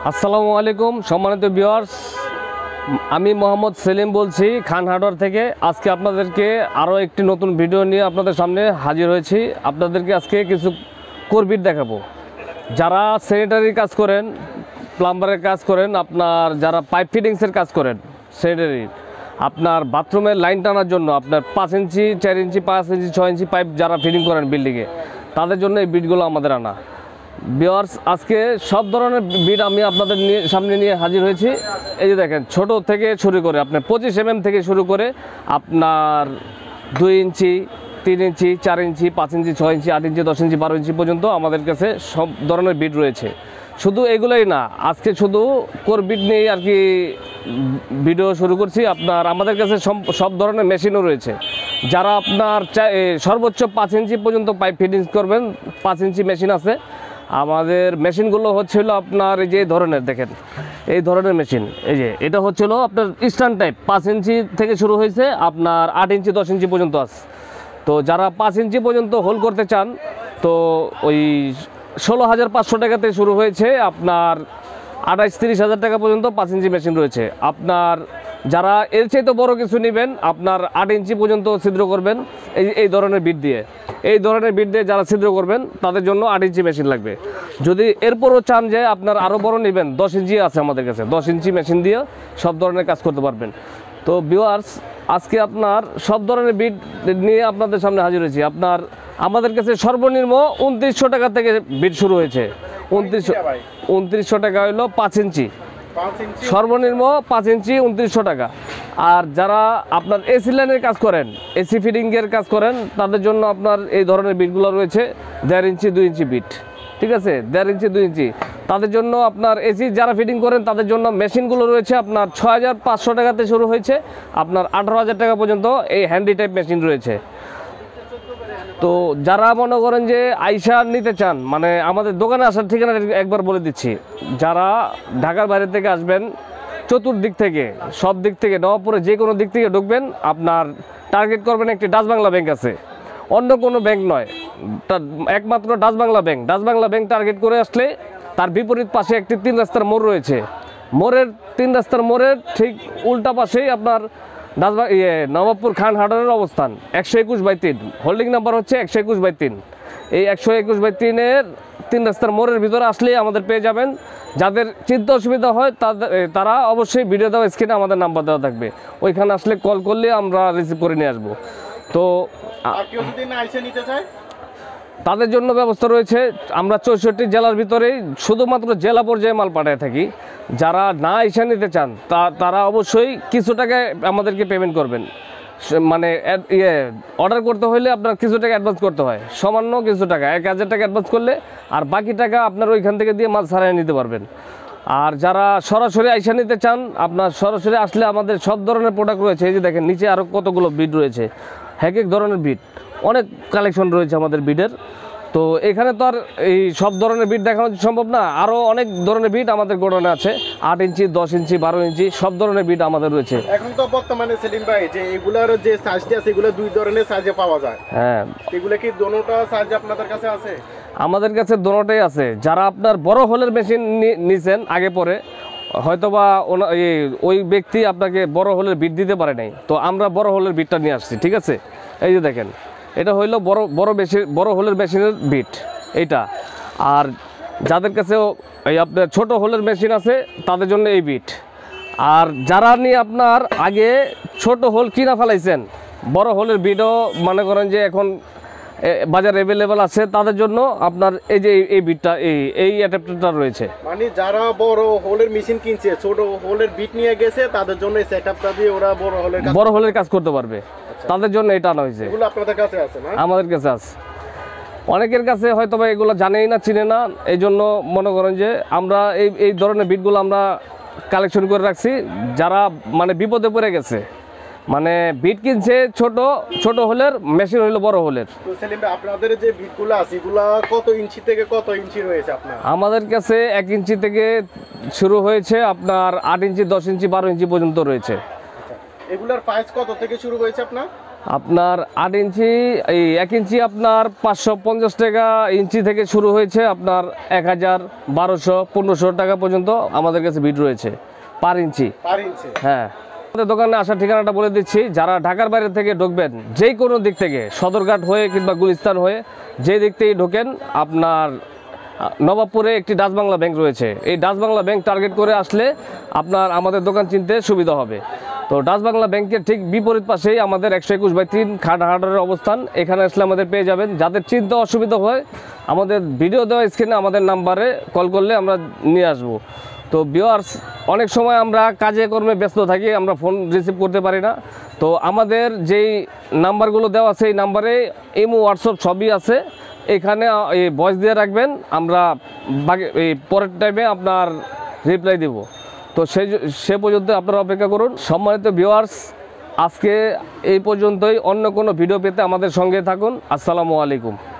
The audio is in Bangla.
আসসালামু আলাইকুম সম্মানিত ভিউয়ার্স, আমি মোহাম্মদ সেলিম বলছি খান হার্ডওয়্যার থেকে। আজকে আপনাদেরকে আরও একটি নতুন ভিডিও নিয়ে আপনাদের সামনে হাজির হয়েছি। আপনাদেরকে আজকে কিছু কোরবিট দেখাবো। যারা স্যানিটারির কাজ করেন, প্লাম্বারের কাজ করেন, আপনার যারা পাইপ ফিটিংসের কাজ করেন স্যানিটারির, আপনার বাথরুমের লাইন টানার জন্য আপনার 5 ইঞ্চি 4 ইঞ্চি 5 ইঞ্চি 6 ইঞ্চি পাইপ যারা ফিটিং করেন বিল্ডিংয়ে, তাদের জন্য এই বিটগুলো আমাদের আনা। ভিউয়ার্স, আজকে সব ধরনের বিট আমি আপনাদের সামনে নিয়ে হাজির হয়েছি। এই যে দেখেন, ছোট থেকে শুরু করে আপনার 25 mm থেকে শুরু করে আপনার 2 ইঞ্চি 3 ইঞ্চি 4 ইঞ্চি 5 ইঞ্চি 6 ইঞ্চি 8 ইঞ্চি 10 ইঞ্চি 12 ইঞ্চি পর্যন্ত আমাদের কাছে সব ধরনের বিট রয়েছে। শুধু এগুলোই না, আজকে শুধু কোর বিট নিয়ে আর কি ভিডিও শুরু করছি। আপনার আমাদের কাছে সব ধরনের মেশিনও রয়েছে। যারা আপনার সর্বোচ্চ 5 ইঞ্চি পর্যন্ত পাইপ ফিটিংস করবেন, 5 ইঞ্চি মেশিন আছে আমাদের। মেশিনগুলো হচ্ছিল আপনার এই যে ধরনের, দেখেন এই ধরনের মেশিন। এই যে এটা হচ্ছিল আপনার স্ট্যান্ড টাইপ, 5 ইঞ্চি থেকে শুরু হয়েছে আপনার 8 ইঞ্চি 10 ইঞ্চি পর্যন্ত আছে। তো যারা 5 ইঞ্চি পর্যন্ত হোল করতে চান, তো ওই 16,500 টাকাতে শুরু হয়েছে আপনার 28-30 হাজার টাকা পর্যন্ত 5 ইঞ্চি মেশিন রয়েছে। আপনার যারা এর চাইতে বড় কিছু নেবেন, আপনার 8 ইঞ্চি পর্যন্ত ছিদ্র করবেন এই ধরনের বিট দিয়ে। এই ধরনের বিট দিয়ে যারা ছিদ্র করবেন তাদের জন্য 8 ইঞ্চি মেশিন লাগবে। যদি এরপরও চান যে আপনার আরও বড় নেবেন, 10 ইঞ্চি আছে আমাদের কাছে। 10 ইঞ্চি মেশিন দিয়ে সব ধরনের কাজ করতে পারবেন। তো ভিউয়ার্স, আজকে আপনার সব ধরনের বিট নিয়ে আপনাদের সামনে হাজির হয়েছি। আপনার আমাদের কাছে সর্বনিম্ন 2900 টাকা থেকে বিট শুরু হয়েছে। 2900 টাকা হলো 5 ইঞ্চি, সর্বনিম্ন 5 ইঞ্চি 2900 টাকা। আর যারা আপনার এসি লাইনের কাজ করেন, এসি ফিটিংয়ের কাজ করেন, তাদের জন্য আপনার এই ধরনের বিটগুলো রয়েছে 1.5 ইঞ্চি 2 ইঞ্চি বিট। ঠিক আছে, 1.5 ইঞ্চি 2 ইঞ্চি। তাদের জন্য আপনার এসি যারা ফিটিং করেন তাদের জন্য মেশিনগুলো রয়েছে আপনার 6500 টাকাতে শুরু হয়েছে আপনার 18,000 টাকা পর্যন্ত এই হ্যান্ডি টাইপ মেশিন রয়েছে। তো যারা মনে করেন যে আইসা নিতে চান, মানে আমাদের দোকানে আসার ঠিকানা একবার বলে দিচ্ছি। যারা ঢাকার বাইরে থেকে আসবেন, চতুর্দিক থেকে, সব দিক থেকে, নবাবপুরে যে কোনো দিক থেকে ঢুকবেন, আপনার টার্গেট করবেন একটি ডাচ বাংলা ব্যাংক আছে, অন্য কোনো ব্যাংক নয়, একমাত্র Dutch Bangla bank. Dutch Bangla bank target করে আসলে তার বিপরীত পাশে একটি 3 রাস্তার মোড় রয়েছে। মোড়ের 3 রাস্তার মোড়ের ঠিক উল্টা পাশেই আপনার নবাবপুর খান হার্ডওয়্যারের অবস্থান। 121/3 হোল্ডিং নাম্বার হচ্ছে 121/3। এই 121/3-এর 3 রাস্তার মোড়ের ভিতরে আসলেই আমাদের পেয়ে যাবেন। যাদের চিন্তা অসুবিধা হয় তারা অবশ্যই ভিডিও দেওয়া স্ক্রিনে আমাদের নাম্বার দেওয়া থাকবে, ওইখানে আসলে কল করলে আমরা রিসিভ করে নিয়ে আসবো। তো তাদের জন্য ব্যবস্থা রয়েছে। আমরা 64 জেলার ভিতরেই শুধুমাত্র জেলা পর্যায়ে মাল পাঠিয়ে থাকি। যারা না এসে নিতে চান তারা অবশ্যই কিছু টাকা আমাদেরকে পেমেন্ট করবেন। মানে অর্ডার করতে হলে আপনার কিছু টাকা অ্যাডভান্স করতে হয়, সামান্য কিছু টাকা, 1000 টাকা অ্যাডভান্স করলে আর বাকি টাকা আপনার ওইখান থেকে দিয়ে মাল ছাড়াই নিতে পারবেন। আর যারা সরাসরি আইসা নিতে চান, আপনার সরাসরি আসলে আমাদের সব ধরনের প্রোডাক্ট রয়েছে। এই যে দেখেন নিচে আরও কতগুলো বিট রয়েছে, এক ধরনের বিট, অনেক কালেকশন রয়েছে আমাদের বিটের। তো এখানে তো আর এই সব ধরনের বিট দেখানো সম্ভব না, আরও অনেক ধরনের বিট আমাদের গোডাউনে আছে। 8 ইঞ্চি 10 ইঞ্চি 12 ইঞ্চি সব ধরনের বিট আমাদের রয়েছে। এখন তো বর্তমানে সেলিম ভাই যে এগুলার যে সাইজটি আছে, এগুলো 2 ধরনের সাইজে পাওয়া যায়। হ্যাঁ, এগুলো কি দোনোটা সাইজ আপনাদের কাছে আছে? আমাদের কাছে দোনোটাই আছে। যারা আপনার বড় হোলের মেশিন নিছেন আগে পরে, হয়তোবা ওই ব্যক্তি আপনাকে বড় হোলের বিট দিতে পারে নাই, তো আমরা বড় হোলের বিটটা নিয়ে আসছি। ঠিক আছে, এই যে দেখেন এটা হইলো বড় হোলের মেশিনের বিট এইটা। আর যাদের কাছে এই আপনার ছোট হোলের মেশিন আছে তাদের জন্য এই বিট। আর যারা নিয়ে আপনার আগে ছোট হোল কিনা ফেলাইছেন, বড় হোলের বিটও মনে করেন যে এখন বাজারে অ্যাভেলেবেল আছে, তাদের জন্য আপনার এই যে এই বিটটা এই অ্যাডাপ্টারটা রয়েছে। মানে যারা বড় হোলের মেশিন কিনছে, ছোট হোলের বিট নিয়ে গেছে, তাদের জন্য এই সেটআপটা দিয়ে ওরা বড় হোলের কাজ করতে পারবে। তাদের জন্য এটা আনা হয়েছে। এগুলো আপনাদের কাছে আছে না? আমাদের কাছে আছে। অনেকের কাছে হয়তো বা এগুলো জানেই না, চিনে না, এই জন্য মনে করেন যে আমরা এই ধরনের বিটগুলো আমরা কালেকশন করে রাখছি। যারা মানে বিপদে পড়ে গেছে, মানে বিট কিনছে ছোট হোলের, মেশিন হইলো বড় হোলের। তো সেলিম ভাই, আপনাদের যে বিটগুলো আছে এগুলা কত ইঞ্চি থেকে কত ইঞ্চি রয়েছে আপনার? আমাদের কাছে 1 ইঞ্চি থেকে শুরু হয়েছে আপনার 8 ইঞ্চি 10 ইঞ্চি 12 ইঞ্চি পর্যন্ত রয়েছে। এগুলার প্রাইস কত থেকে শুরু হয়েছে আপনার? আপনার 8 ইঞ্চি এই 1 ইঞ্চি আপনার 550 টাকা ইঞ্চি থেকে শুরু হয়েছে, আপনার 1000, 1200, 1500 টাকা পর্যন্ত আমাদের কাছে বিট রয়েছে পার ইঞ্চি। হ্যাঁ, আমাদের দোকানে আসার ঠিকানাটা বলে দিচ্ছি। যারা ঢাকার বাইরে থেকে ঢুকবেন, যে কোনো দিক থেকে সদরঘাট হয়ে কিংবা গুলিস্তান হয়ে যে দিক থেকেই ঢোকেন, আপনার নবাবপুরে একটি ডাচ বাংলা ব্যাংক রয়েছে। এই ডাচ বাংলা ব্যাংক টার্গেট করে আসলে আপনার আমাদের দোকান চিনতে সুবিধা হবে। তো ডাচ বাংলা ব্যাংকের ঠিক বিপরীত পাশেই আমাদের 121/3 খান হার্ডওয়্যারের অবস্থান। এখানে আসলে আমাদের পেয়ে যাবেন। যাদের চিনতে অসুবিধা হয়, আমাদের ভিডিও দেওয়া স্ক্রিনে আমাদের নাম্বারে কল করলে আমরা নিয়ে আসব। তো ভিউয়ার্স, অনেক সময় আমরা কাজে কর্মে ব্যস্ত থাকি, আমরা ফোন রিসিভ করতে পারি না। তো আমাদের যেই নাম্বারগুলো দেওয়া আছে এই নাম্বারে ইমো, হোয়াটসঅ্যাপ সবই আছে। এখানে এই ভয়েস দিয়ে রাখবেন, আমরা বাকি এই পরের টাইমে আপনার রিপ্লাই দেব। তো সে পর্যন্ত আপনারা অপেক্ষা করুন। সম্মানিত ভিউয়ার্স, আজকে এই পর্যন্তই। অন্য কোনো ভিডিও পেতে আমাদের সঙ্গে থাকুন। আসসালামু আলাইকুম।